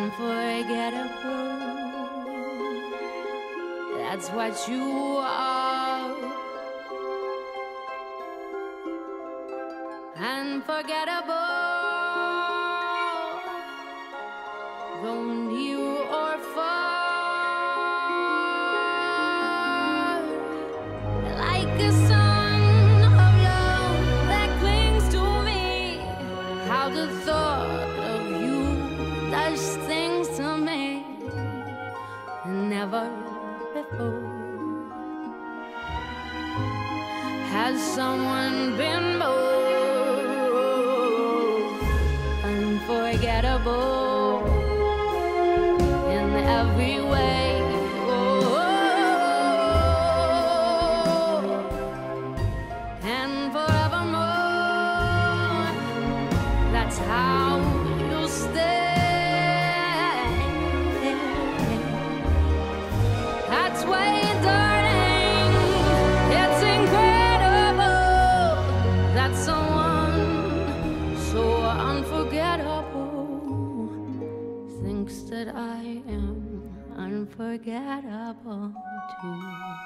unforgettable. That's what you are. Unforgettable. Though near or far, like a sun of love that clings to me. How the thought of you does things to me. Never before has someone been more unforgettable in every way. And forevermore, that's how you'll stay. That's why, darling, it's incredible that someone so unforgettable thinks that I am unforgettable too.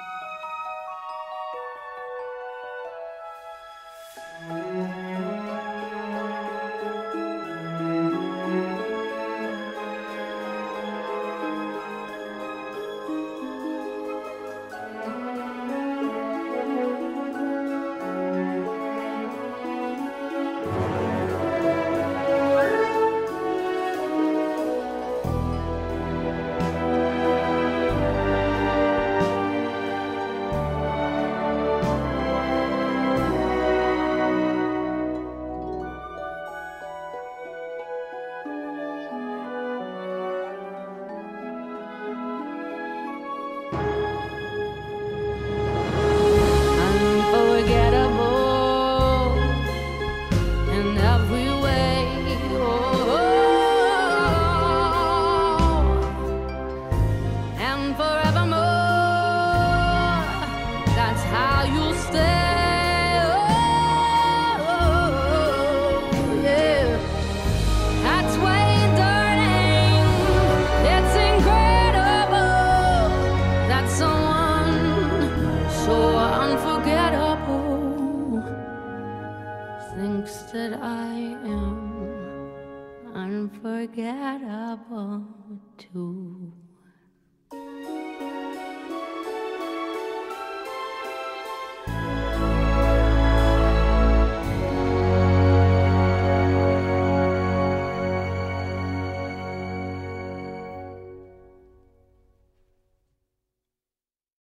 Thinks that I am unforgettable too.